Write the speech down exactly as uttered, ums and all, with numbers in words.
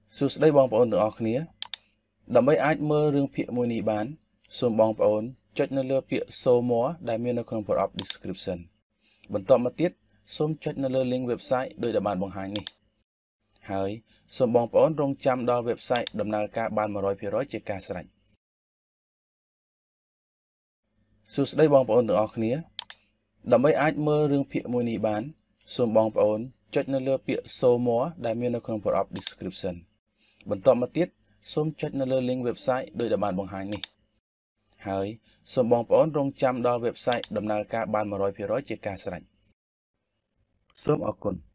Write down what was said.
សួស្តីបងប្អូនទាំងអស់គ្នាដើម្បីអាចមើលរឿងភាគមួយនេះបានសូមបងប្អូនចុចនៅលើពាក្យ show more ដែលមាននៅក្នុងប្រអប់ description បន្ទាប់មកទៀតសូមចុចនៅលើ link website ដោយដែលបានបង្ហាញនេះហើយសូមបងប្អូនរងចាំដល់ website ដំណើរការបាន one hundred percent ជាការស្រេចសួស្តីបងប្អូនទាំងអស់គ្នាដើម្បីអាចមើលរឿងភាគមួយនេះបានសូមបងប្អូនចុចនៅលើពាក្យ show more ដែលមាននៅក្នុងប្រអប់ description បន្ទាប់មកទៀតសូមចុចនៅលើ link website ដោយដែលបានបង្ហាញនេះហើយសូមបងប្អូនរងចាំដល់ website ដំណើរការបាន one hundred percent ជាការស្រេចសូមអរគុណ